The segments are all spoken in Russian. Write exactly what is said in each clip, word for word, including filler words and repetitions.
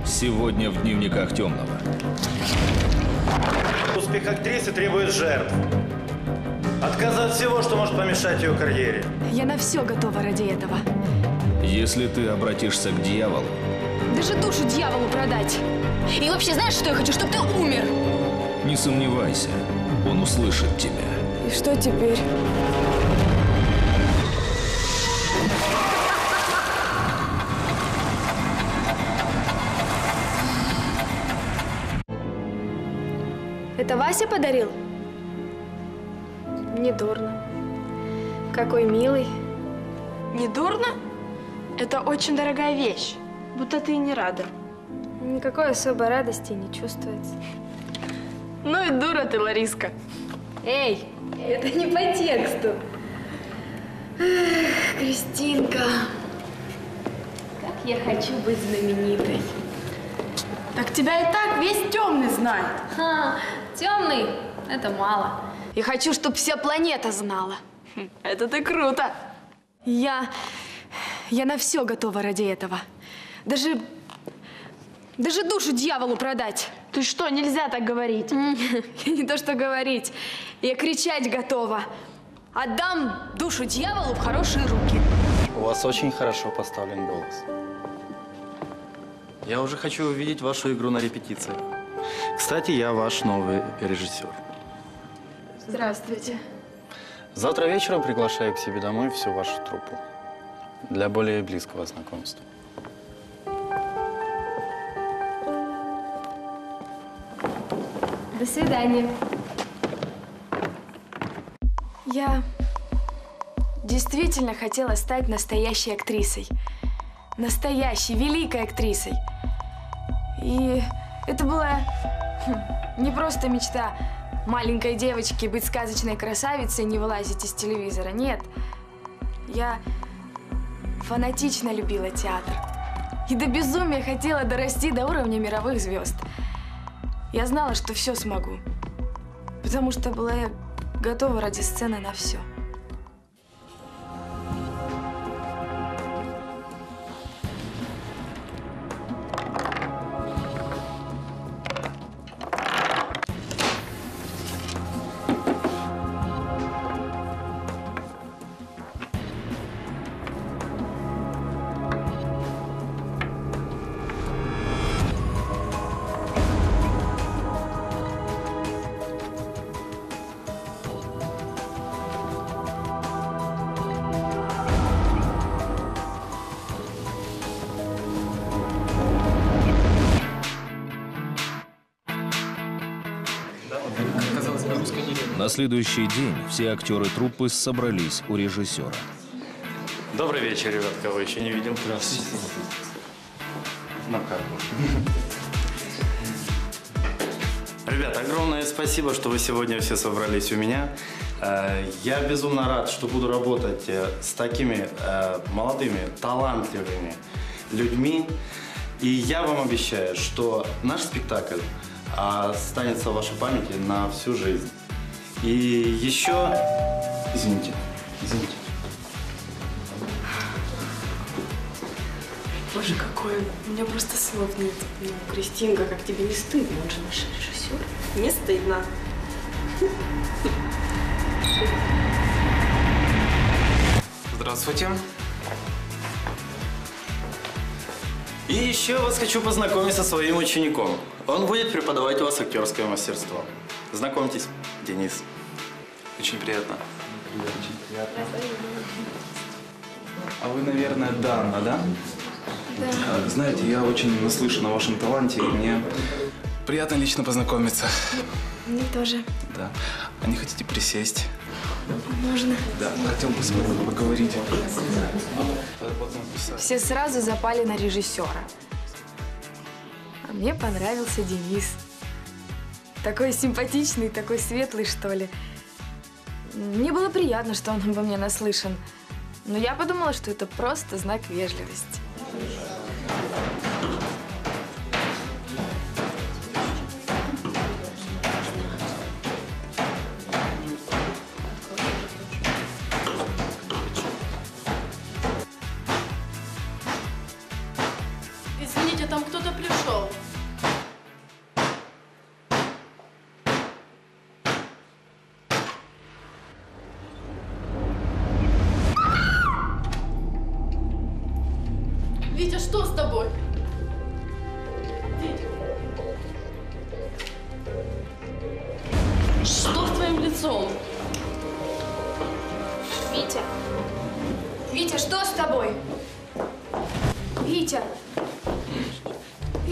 Сегодня в дневниках Темного. Успех актрисы требует жертв. Отказ от всего, что может помешать ее карьере. Я на все готова ради этого. Если ты обратишься к дьяволу... Даже душу дьяволу продать. И вообще, знаешь, что я хочу? Чтобы ты умер. Не сомневайся, он услышит тебя. И что теперь? Это Вася подарил? Не дурно. Какой милый. Не дурно? Это очень дорогая вещь. Будто ты и не рада. Никакой особой радости не чувствуется. Ну и дура ты, Лариска. Эй, это не по тексту. Эх, Кристинка, как я хочу быть знаменитой. Так тебя и так весь Темный знает. Ха, Темный – это мало. Я хочу, чтобы вся планета знала. Это ты круто. Я, я на все готова ради этого. Даже, даже душу дьяволу продать. Ты что, нельзя так говорить? Не то, что говорить. Я кричать готова. Отдам душу дьяволу в хорошие руки. У вас очень хорошо поставлен голос. Я уже хочу увидеть вашу игру на репетициях. Кстати, я ваш новый режиссер. Здравствуйте. Завтра вечером приглашаю к себе домой всю вашу труппу. Для более близкого знакомства. До свидания. Я действительно хотела стать настоящей актрисой. Настоящей, великой актрисой. И это была хм, не просто мечта маленькой девочки быть сказочной красавицей и не вылазить из телевизора. Нет. Я фанатично любила театр. И до безумия хотела дорасти до уровня мировых звезд. Я знала, что все смогу. Потому что была я готова ради сцены на все. На следующий день все актеры труппы собрались у режиссера. Добрый вечер, ребятка. Вы еще не видел? Здравствуйте. Ну как? Ребята, огромное спасибо, что вы сегодня все собрались у меня. Я безумно рад, что буду работать с такими молодыми, талантливыми людьми. И я вам обещаю, что наш спектакль останется в вашей памяти на всю жизнь. И еще... Извините, извините. Боже, какой он. У меня просто слов нет. Ну, Кристинка, как тебе не стыдно? Он же наш режиссер. Не стыдно. Здравствуйте. И еще вас хочу познакомить со своим учеником. Он будет преподавать у вас актерское мастерство. Знакомьтесь, Денис. Очень приятно. Очень приятно. А вы, наверное, Дана, да? Да. Знаете, я очень наслышан о вашем таланте, и мне приятно лично познакомиться. Мне тоже. Да. А не хотите присесть? Можно. Да, хотел бы с вами поговорить. Все сразу запали на режиссера. А мне понравился Денис. Такой симпатичный, такой светлый, что ли. Мне было приятно, что он обо мне наслышан. Но я подумала, что это просто знак вежливости. Извините, там кто-то пришел.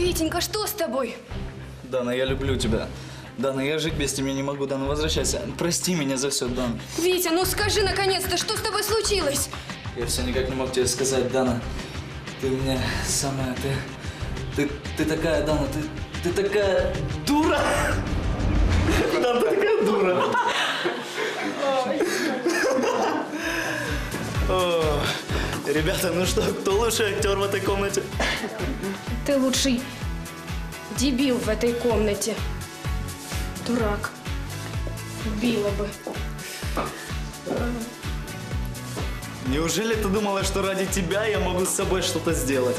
Витенька, что с тобой? Дана, я люблю тебя. Дана, я жить без тебя не могу. Дана, возвращайся. Прости меня за все, Дана. Витя, ну скажи наконец-то, что с тобой случилось? Я все никак не мог тебе сказать, Дана. Ты у меня самая, ты... Ты, ты такая, Дана, ты, ты такая дура. Дана, ты такая дура. О, ребята, ну что, кто лучший актер в этой комнате? Ты лучший дебил в этой комнате. Дурак. Убила бы. Неужели ты думала, что ради тебя я могу с собой что-то сделать?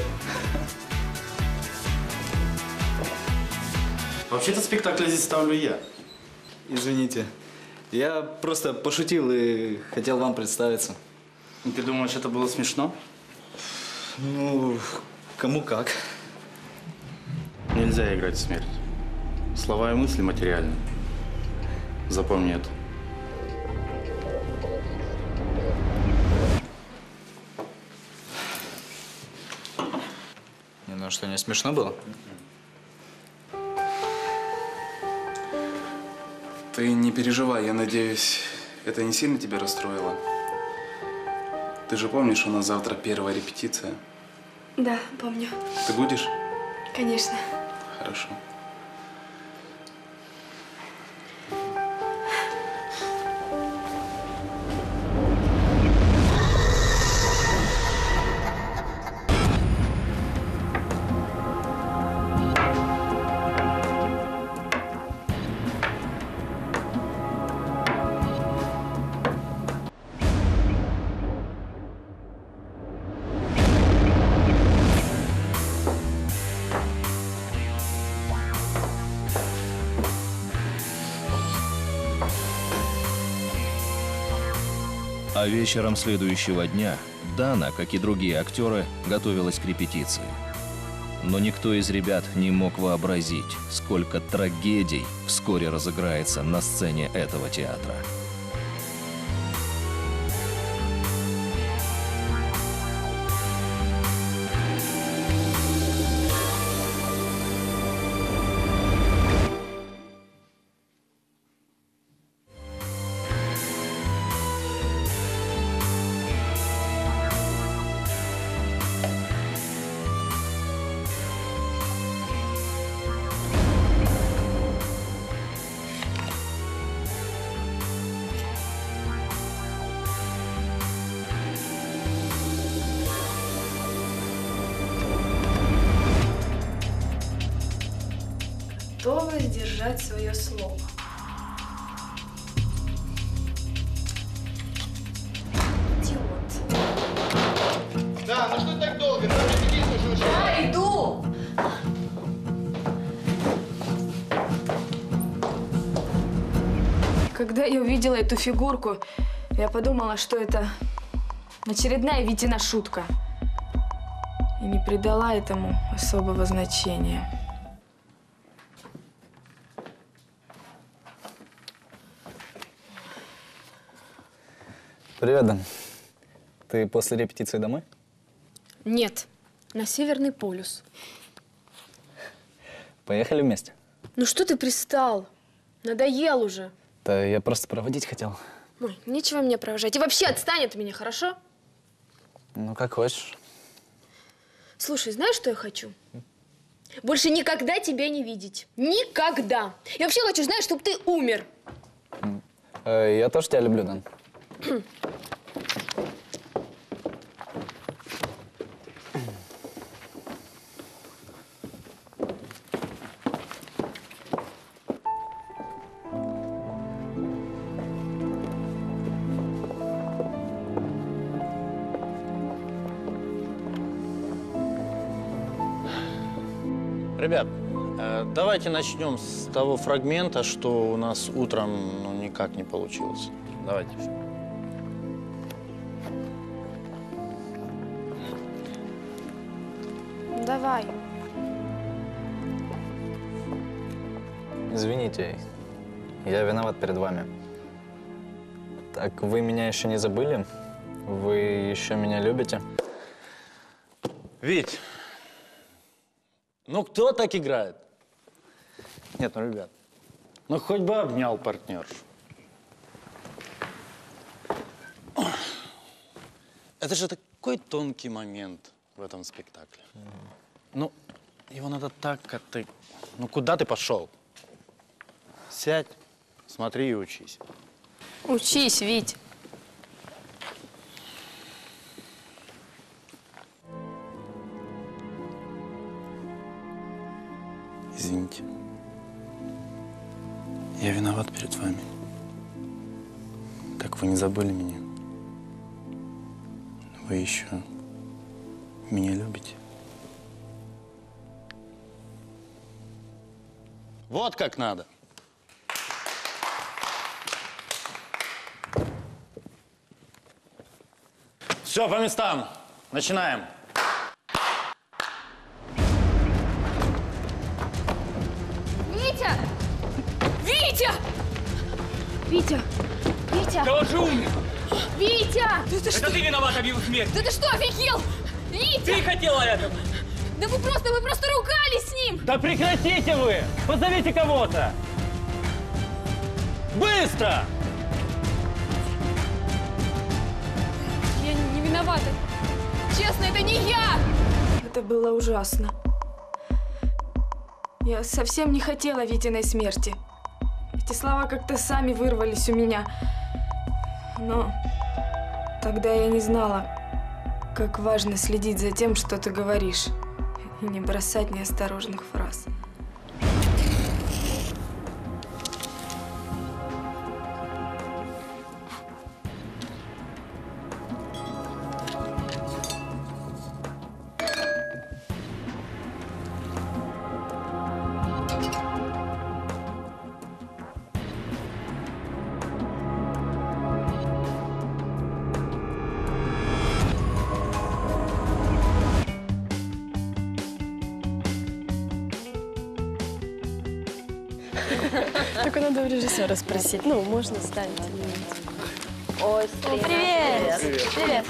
Вообще-то спектакль здесь ставлю я. Извините. Я просто пошутил и хотел вам представиться. И ты думаешь, это было смешно? Ну, кому как. Нельзя играть в смерть. Слова и мысли материальны. Запомни это. Не, ну что, не смешно было? Ты не переживай, я надеюсь, это не сильно тебя расстроило? Ты же помнишь, у нас завтра первая репетиция? Да, помню. Ты будешь? Конечно. Хорошо. А вечером следующего дня Дана, как и другие актеры, готовилась к репетиции. Но никто из ребят не мог вообразить, сколько трагедий вскоре разыграется на сцене этого театра. Готова сдержать свое слово. Идиот. Да, ну что так долго? Там репетиция уже началась. Я иду! Когда я увидела эту фигурку, я подумала, что это очередная Витина шутка. И не придала этому особого значения. Привет, Дан. Ты после репетиции домой? Нет, на Северный полюс. Поехали вместе? Ну что ты пристал? Надоел уже. Да я просто проводить хотел. Ой, нечего меня провожать. И вообще отстань от меня, хорошо? Ну, как хочешь. Слушай, знаешь, что я хочу? Больше никогда тебя не видеть. Никогда. Я вообще хочу, знаешь, чтобы ты умер. Э, я тоже тебя люблю, Дан. Ребят, э, давайте начнем с того фрагмента, что у нас утром ну, никак не получилось. Давайте. Давай. Извините, я виноват перед вами. Так вы меня еще не забыли? Вы еще меня любите? Вить, Ну, кто так играет? Нет, ну, ребят, ну, хоть бы обнял партнершу. Это же такой тонкий момент в этом спектакле. Mm-hmm. Ну, его надо так, как ты... Ну, куда ты пошел? Сядь, смотри и учись. Учись, Вить. Извините. Я виноват перед вами. Так вы не забыли меня. Вы еще меня любите. Вот как надо. Все, по местам. Начинаем. Витя! Витя! Витя! Витя! Да он же умер! Витя! Да ты Это что? ты виноват, объявил смерть! Да ты что, офигел? Витя! Ты хотела этого! Да вы просто, вы просто ругались с ним! Да прекратите вы! Позовите кого-то! Быстро! Я не виновата. Честно, это не я! Это было ужасно. Я совсем не хотела Витиной смерти. Эти слова как-то сами вырвались у меня. Но тогда я не знала, как важно следить за тем, что ты говоришь, и не бросать неосторожных фраз. Только надо у режиссера спросить. Ну, можно ставить. Ой, О, привет! Привет! Привет!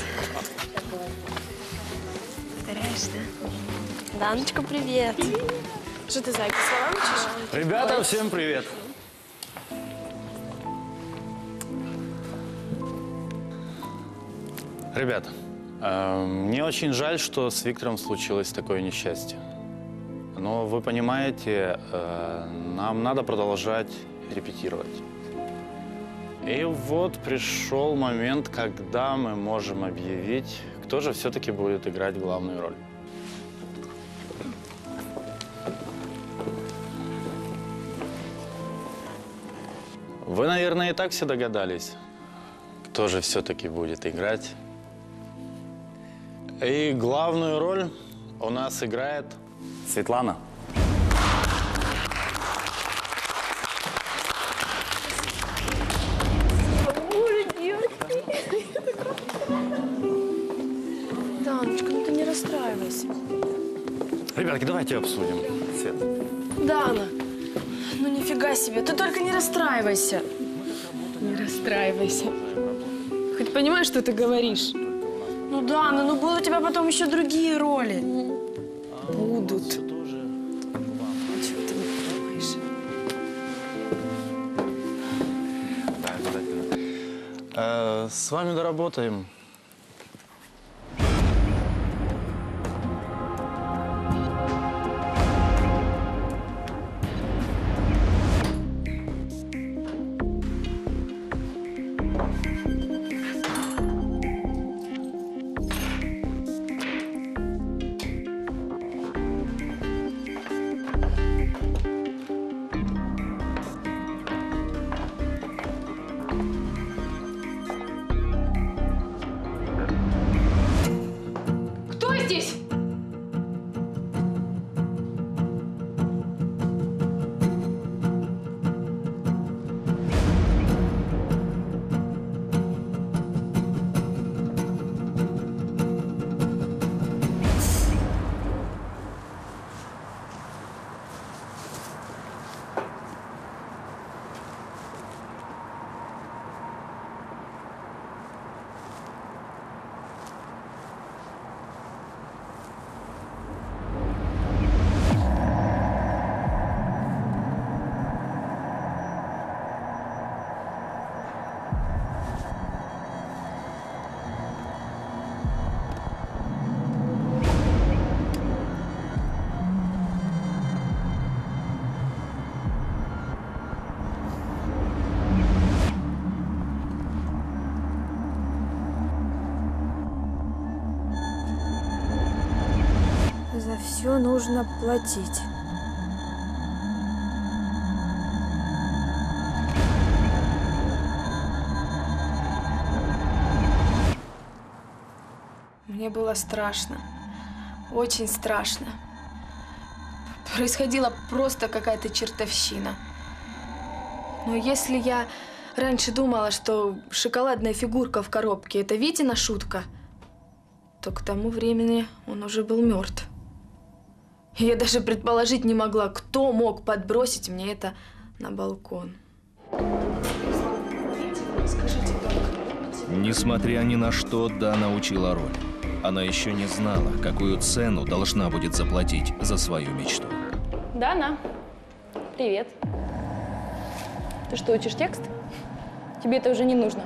Повторяешь, да? Даночка, привет! Что ты, зайка, слова учишь? Ребята, всем привет! Ребята, э, мне очень жаль, что с Виктором случилось такое несчастье. Но вы понимаете, э, нам надо продолжать репетировать. И вот пришел момент, когда мы можем объявить, кто же все-таки будет играть главную роль. Вы, наверное, и так все догадались, кто же все-таки будет играть. И главную роль у нас играет Светлана. Даночка, ну ты не расстраивайся. Ребятки, давайте обсудим. Свет. Дана, ну нифига себе, ты только не расстраивайся. Не расстраивайся. Хоть понимаешь, что ты говоришь? Ну, Дана, ну будут у тебя потом еще другие роли. Будут. Все тоже. А чего ты не понимаешь? Да, обязательно. Э, с вами доработаем. нужно платить. Мне было страшно. Очень страшно. Происходила просто какая-то чертовщина. Но если я раньше думала, что шоколадная фигурка в коробке – это Витина шутка, то к тому времени он уже был мертв. И я даже предположить не могла, кто мог подбросить мне это на балкон. Несмотря ни на что, Дана учила роль. Она еще не знала, какую цену должна будет заплатить за свою мечту. Дана, привет. Ты что, учишь текст? Тебе это уже не нужно.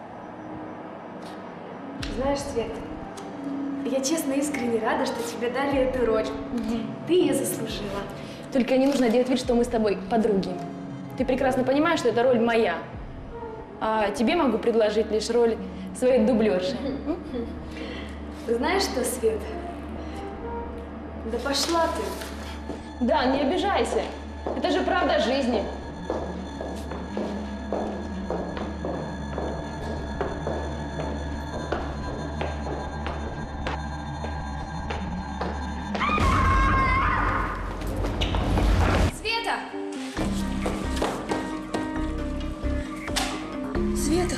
Знаешь, Свет, я честно искренне рада, что тебе дали эту роль. Угу. Ты ее заслужила. Только не нужно делать вид, что мы с тобой подруги. Ты прекрасно понимаешь, что эта роль моя. А тебе могу предложить лишь роль своей дублерши. Знаешь что, Свет? Да пошла ты. Да, не обижайся. Это же правда жизни. Света! Света!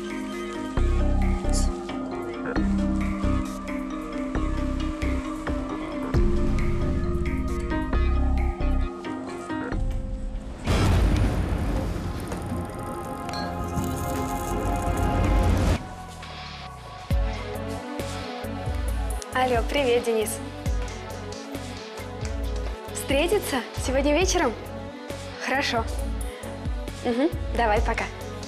Алло, привет, Денис. Встретиться? Сегодня вечером? Хорошо. Угу, давай, пока.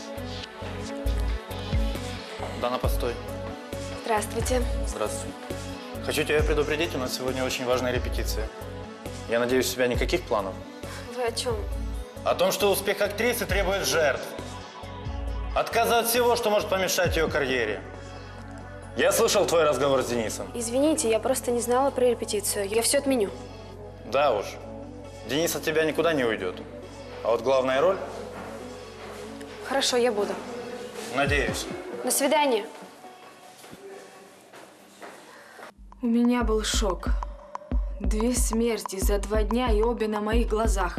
Дана, постой. Здравствуйте. Здравствуй. Хочу тебя предупредить, у нас сегодня очень важная репетиция. Я надеюсь, у тебя никаких планов? Вы о чем? О том, что успех актрисы требует жертв. Отказа от всего, что может помешать ее карьере. Я слышал твой разговор с Денисом. Извините, я просто не знала про репетицию. Я все отменю. Да уж. Денис от тебя никуда не уйдет. А вот главная роль? Хорошо, я буду. Надеюсь. До свидания. У меня был шок. Две смерти за два дня и обе на моих глазах.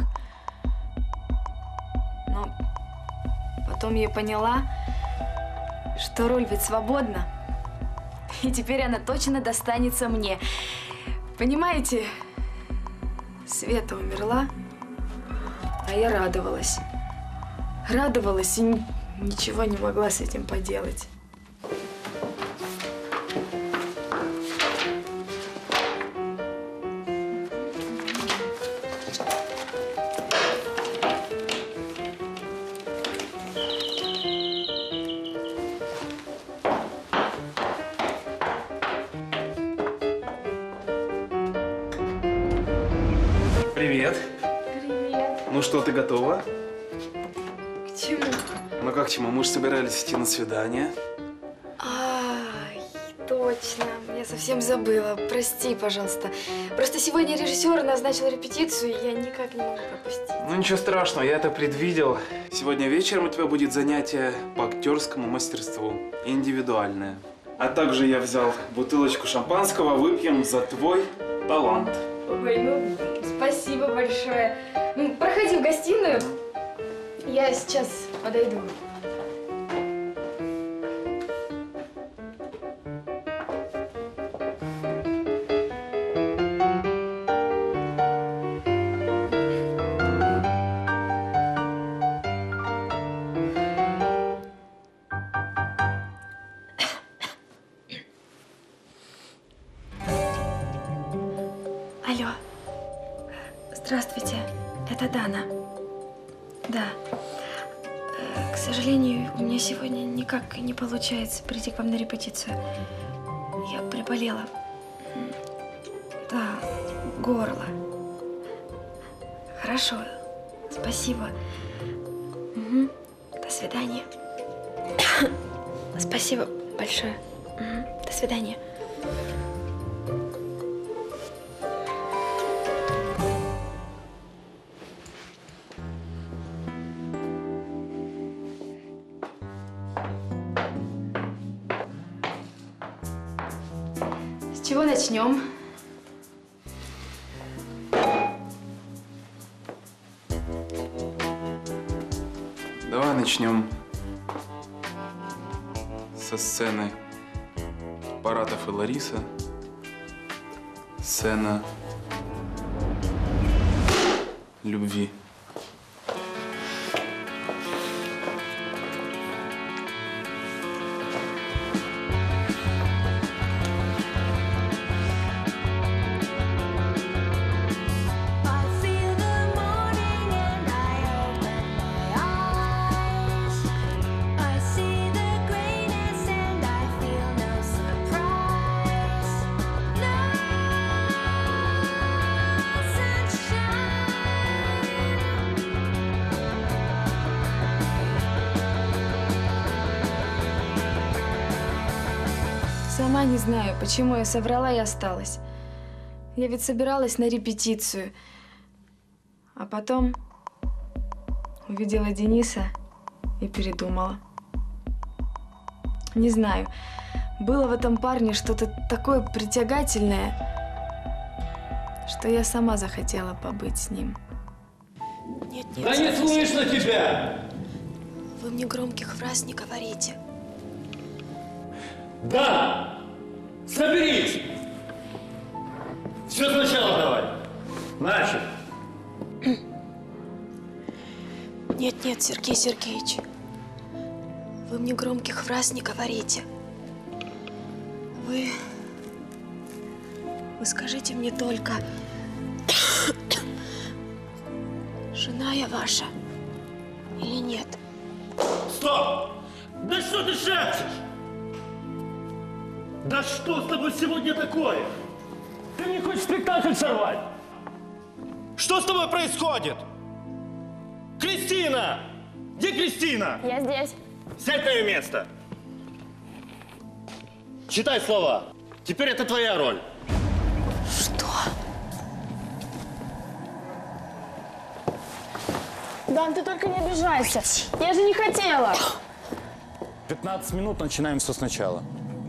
Но потом я поняла, что роль ведь свободна. И теперь она точно достанется мне. Понимаете, Света умерла, а я радовалась. Радовалась и ничего не могла с этим поделать. Привет. Привет. Ну что, ты готова? К чему? Ну как чему? Мы же собирались идти на свидание. Ай, точно. Я совсем забыла. Прости, пожалуйста. Просто сегодня режиссер назначил репетицию, и я никак не могу пропустить. Ну ничего страшного, я это предвидел. Сегодня вечером у тебя будет занятие по актерскому мастерству. Индивидуальное. А также я взял бутылочку шампанского, выпьем за твой талант. Ой, ну, спасибо большое. Ну, проходи в гостиную. Я сейчас подойду. Алло. Здравствуйте. Это Дана. Да. К сожалению, у меня сегодня никак не получается прийти к вам на репетицию. Я приболела. Да, горло. Хорошо. Спасибо. Угу. До свидания. Спасибо большое. Угу. До свидания. чего начнем? Давай начнем со сцены Паратов и Лариса. Сцена любви. Сама не знаю, почему я соврала и осталась. Я ведь собиралась на репетицию. А потом увидела Дениса и передумала. Не знаю, было в этом парне что-то такое притягательное, что я сама захотела побыть с ним. Нет, нет. Да не слышно тебя! Вы мне громких фраз не говорите. Да! Соберись! Все сначала давай. Начали. Нет, нет, Сергей Сергеевич. Вы мне громких фраз не говорите. Вы... Вы скажите мне только... Жена я ваша или нет? Стоп! Да что ты шепчешь? Да что с тобой сегодня такое? Ты мне хочешь спектакль сорвать? Что с тобой происходит? Кристина! Где Кристина? Я здесь. Сядь на ее место. Читай слова. Теперь это твоя роль. Что? Дан, ты только не обижайся. Я же не хотела. пятнадцать минут, начинаем все сначала.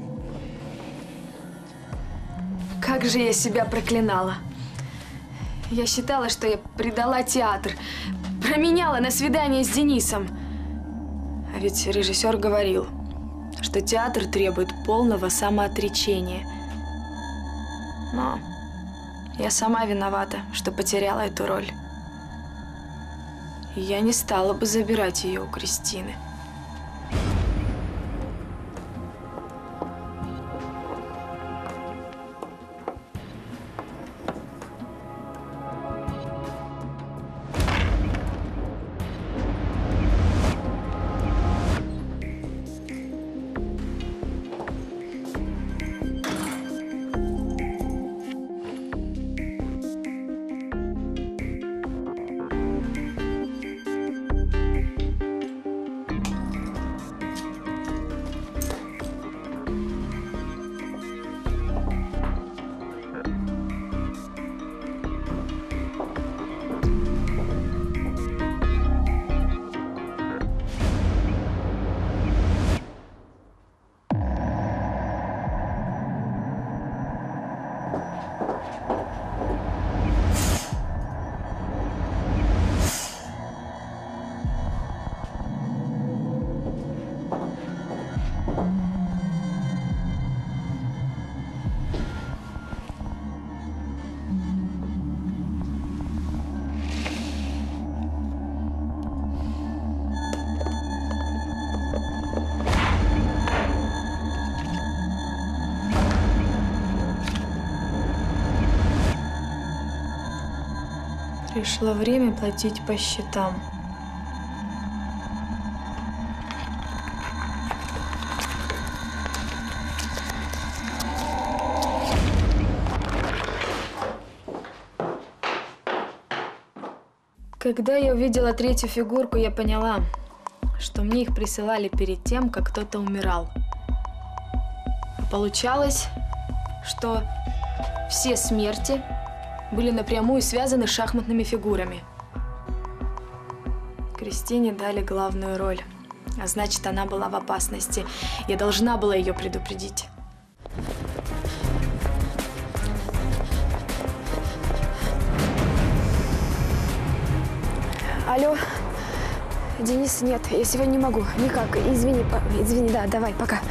Как же я себя проклинала. Я считала, что я предала театр, променяла на свидание с Денисом. А ведь режиссер говорил, что театр требует полного самоотречения. Но я сама виновата, что потеряла эту роль. И я не стала бы забирать ее у Кристины. Пришло время платить по счетам. Когда я увидела третью фигурку, я поняла, что мне их присылали перед тем, как кто-то умирал. Получалось, что все смерти были напрямую связаны с шахматными фигурами. Кристине дали главную роль, а значит, она была в опасности. Я должна была ее предупредить. Алло. Денис, нет, я сегодня не могу. Никак. Извини, извини, да, давай, пока.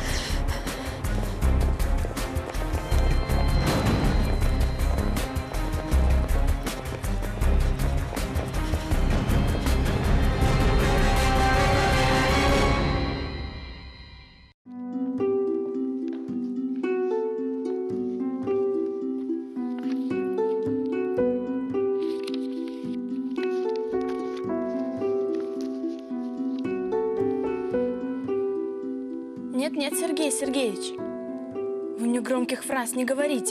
Нет, нет, Сергей Сергеевич. Вы мне громких фраз не говорите.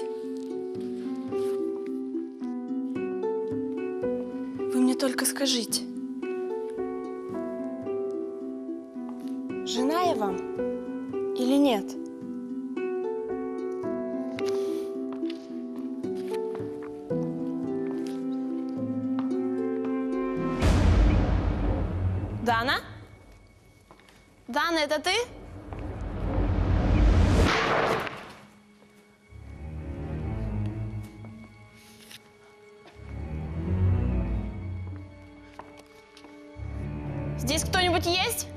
Вы мне только скажите. Жена я вам или нет? Дана? Дана, это ты? Здесь кто-нибудь есть?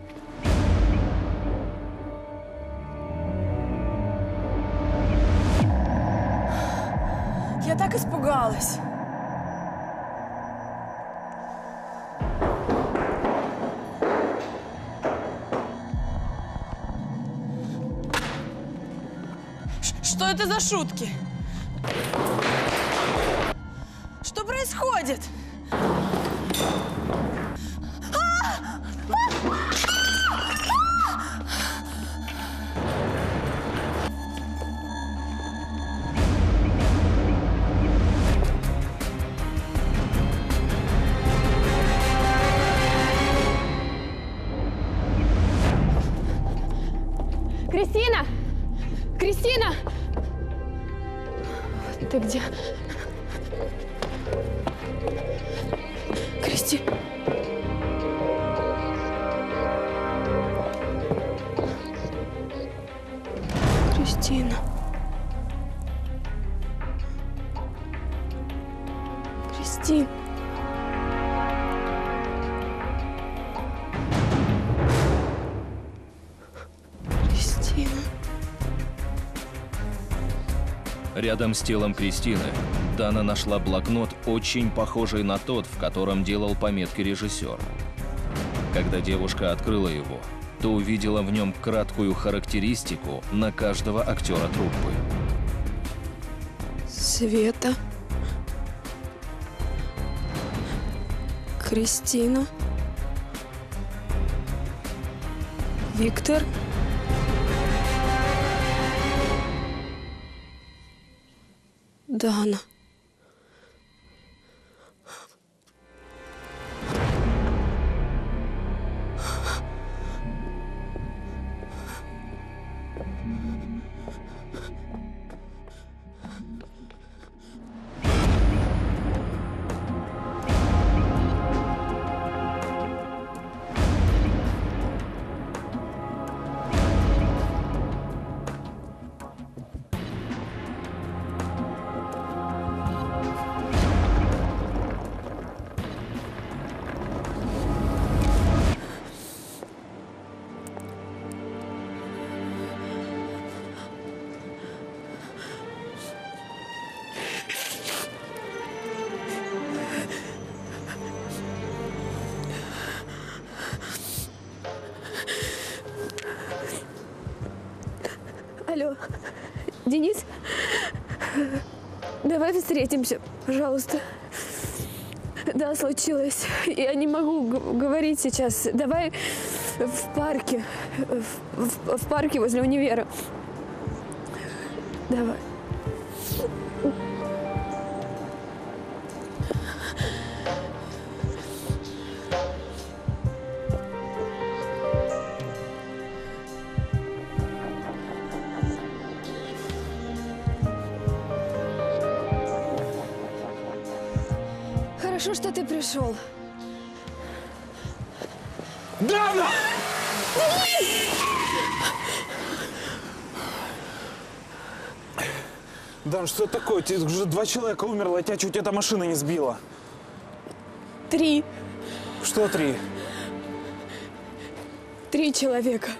Я так испугалась. Ш- Что это за шутки? Что происходит? Кристина! Кристина! Ты где? Кристи... Кристина... Кристи... Кристина... Рядом с телом Кристины Дана нашла блокнот, очень похожий на тот, в котором делал пометки режиссер. Когда девушка открыла его, то увидела в нем краткую характеристику на каждого актера труппы. Света... Кристина... Виктор... Дана... Алло, Денис, давай встретимся, пожалуйста. Да, случилось. Я не могу говорить сейчас. Давай в парке, в, в, в парке возле универа. Давай. Хорошо, что ты пришел. Дана! Дан, что такое? Уже два человека умерло, а тебя чуть эта машина не сбила. Три. Что три? Три человека.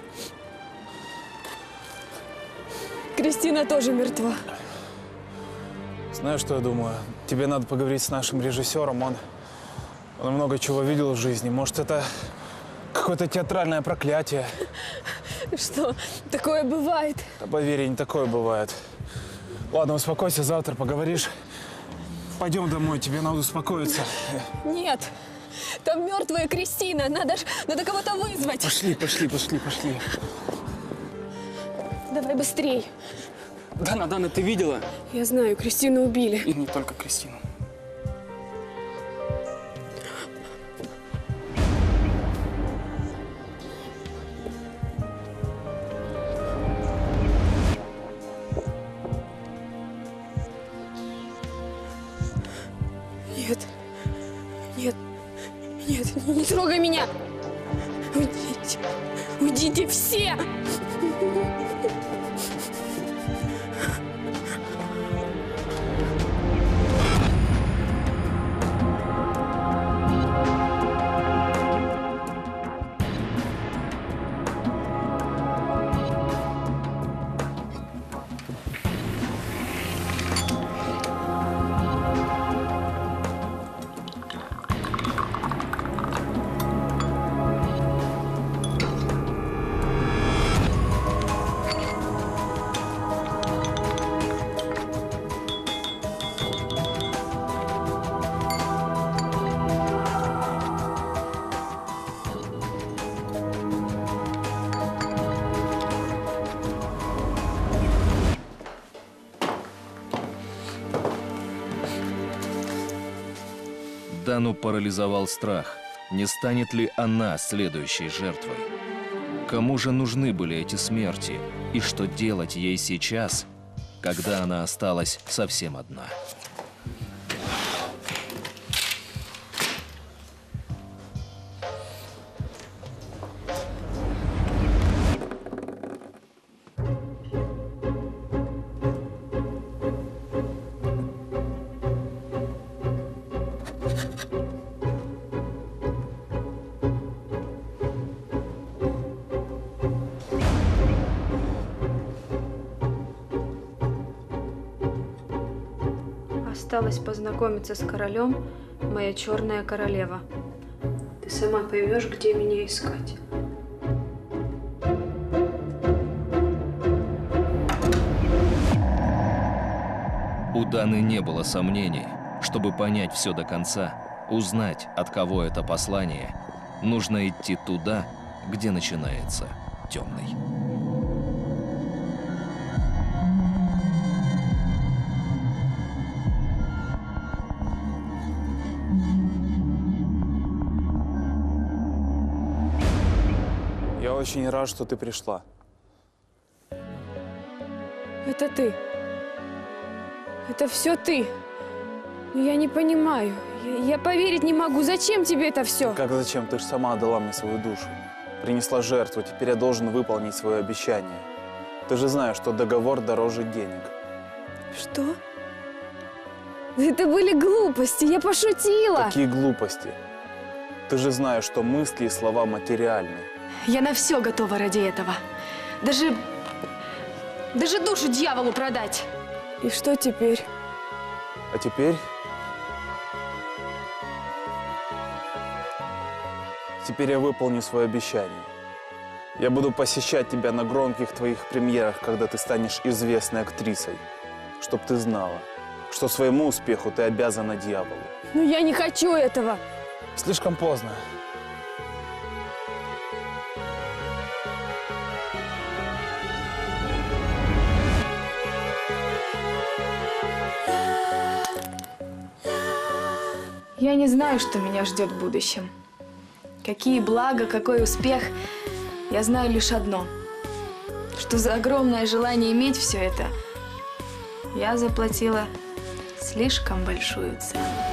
Кристина тоже мертва. Знаешь, что я думаю? Тебе надо поговорить с нашим режиссером. Он, он много чего видел в жизни. Может, это какое-то театральное проклятие. Что? Такое бывает? Да поверь, не такое бывает. Ладно, успокойся, завтра поговоришь. Пойдем домой, тебе надо успокоиться. Нет. Там мертвая Кристина. Надо, надо кого-то вызвать. Пошли, пошли, пошли, пошли. Давай быстрей. Дана, Дана, ты видела? Я знаю, Кристину убили. И не только Кристину. Нет. Нет. Нет, не, не трогай меня. Уйдите. Уйдите все. Дану парализовал страх. Не станет ли она следующей жертвой? Кому же нужны были эти смерти? И что делать ей сейчас, когда она осталась совсем одна? Осталось познакомиться с королем, моя черная королева. Ты сама поймешь, где меня искать. У Даны не было сомнений. Чтобы понять все до конца, узнать, от кого это послание, нужно идти туда, где начинается темный. Я очень рад, что ты пришла. Это ты. Это все ты. Но я не понимаю. Я, я поверить не могу. Зачем тебе это все? Как зачем? Ты же сама отдала мне свою душу. Принесла жертву. Теперь я должен выполнить свое обещание. Ты же знаешь, что договор дороже денег. Что? Это были глупости. Я пошутила. Какие глупости? Ты же знаешь, что мысли и слова материальны. Я на все готова ради этого. Даже... Даже душу дьяволу продать. И что теперь? А теперь... Теперь я выполню свое обещание. Я буду посещать тебя на громких твоих премьерах, когда ты станешь известной актрисой. Чтоб ты знала, что своему успеху ты обязана дьяволу. Но я не хочу этого. Слишком поздно. Я не знаю, что меня ждет в будущем. Какие блага, какой успех. Я знаю лишь одно. Что за огромное желание иметь все это, я заплатила слишком большую цену.